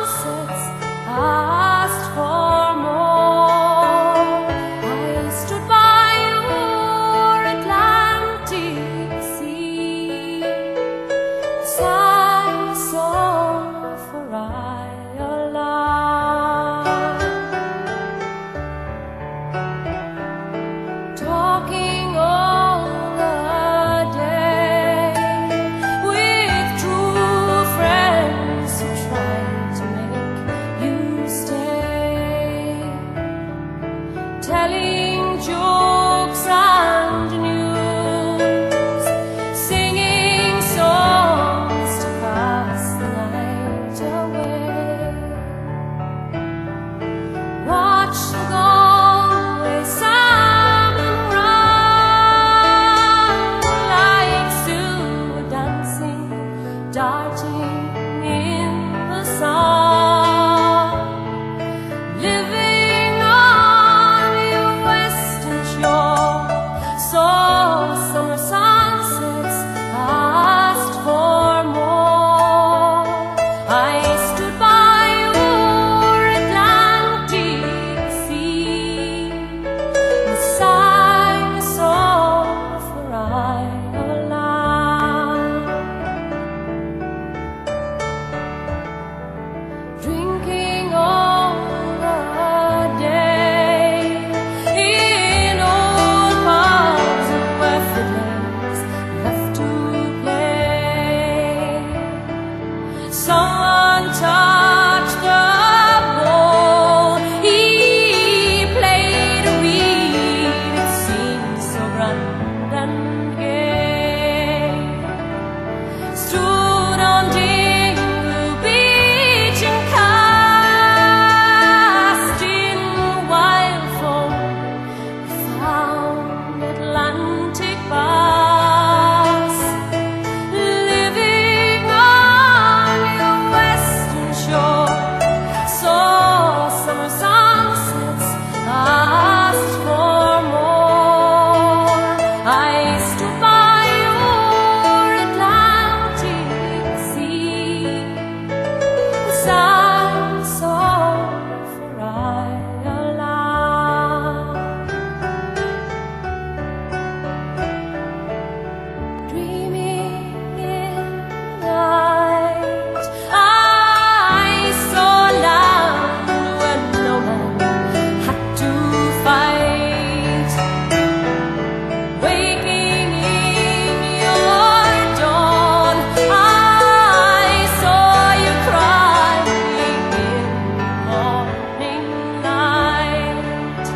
sunsets, asked for more. I stood by your Atlantic sea, sang a song for Ireland, talking all the day with true friends who tried to make you stay, telling jokes and news, singing songs to pass the night away. Watch the Galway salmon run like Sue dancing, darting in the sun, living on your western shore. Saw summer sunsets, asked for more. I stood by your Atlantic sea and sang a song for Ireland, drinking all the day in old pubs where fiddlers left to play. Someone touched the bowl, he played a reed, it seemed so grand and gay. Stood on Dingle Beach and cast in wild foam, found Atlantic bass, living on your western shore. Saw summer sunsets, asked for more. I stood by your Atlantic sea, sang a song for Ireland, dreaming in the night. I saw land where no man had to fight, waking in your dawn. I saw you crying in morning light,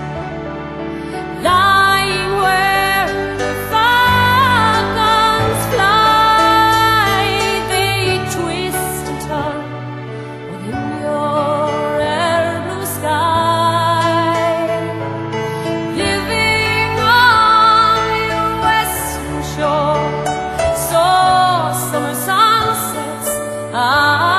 lying where the falcons fly. They twist and turn within your air blue sky, living on your western shore. Saw summer sunsets,